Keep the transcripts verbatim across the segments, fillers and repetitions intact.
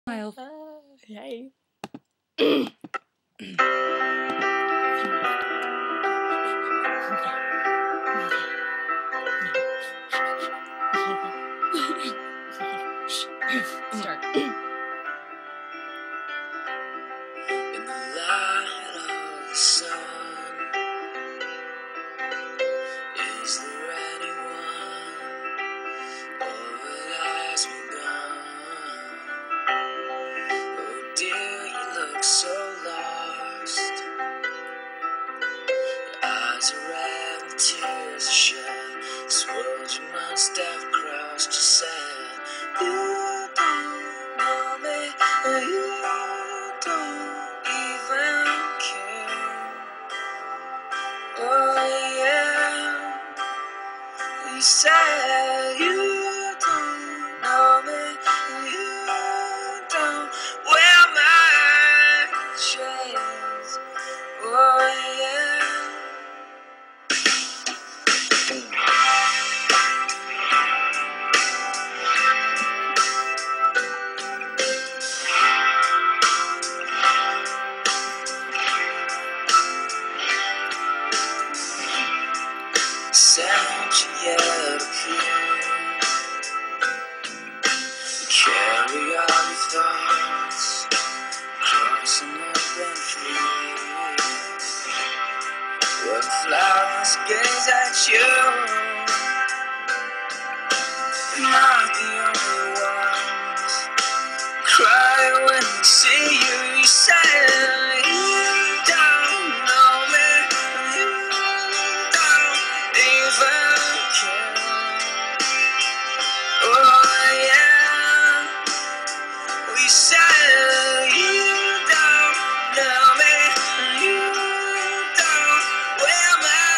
Smile. Uh, hey. Start. In the light of the sun, is there anyone, or has begun? Oh dear, you look so lost. Your eyes are red and tears are shed. This world you must have crossed, you said. You don't know me, and you don't even care. Oh yeah, you said you don't know me, and you don't wear my chains. Oh yeah. Sound you yet appear. Carry all your thoughts, crossing open fields. When flowers gaze at you, not the only ones. Cry when they see you, you say you don't know me, you don't even care. Oh yeah, we said you don't know me, you don't wear my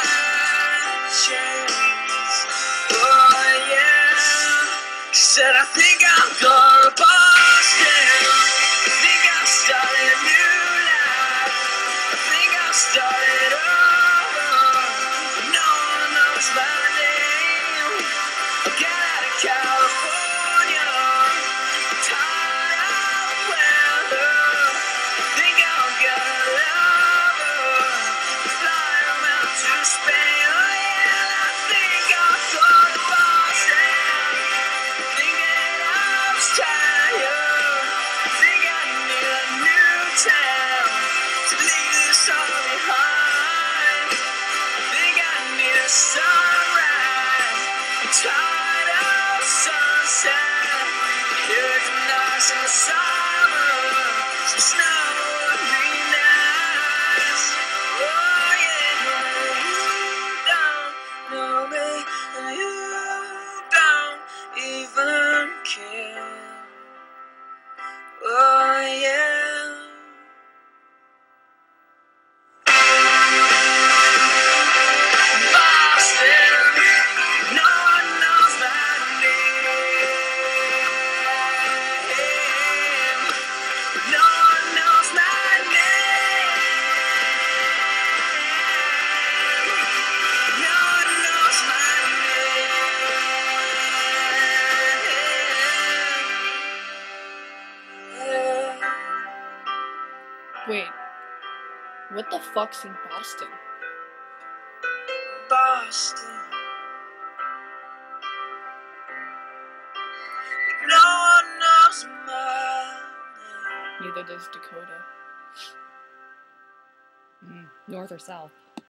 chains. Oh yeah, she said I think I'm going to Boston. I think I'll start a new life. I think I'll start it over. No one knows my name. I'll get out of California. I'm tired of weather. I think I'll get a lover. Fly around to Spain. Oh yeah, I think I'll go to Boston. Thinking I was tired. I think I need a new town to leave this all behind. I think I need a sunrise. I'm tired of sunset. Here's the nights in the summer. Some snow would be nice. Oh yeah, you don't know me, and you don't even care. Oh yeah. Boston, no one knows my name. No one knows my name. No one knows my name. Wait, what the fuck's in Boston? Boston. No one knows my name. Neither does Dakota. Mm, north or south?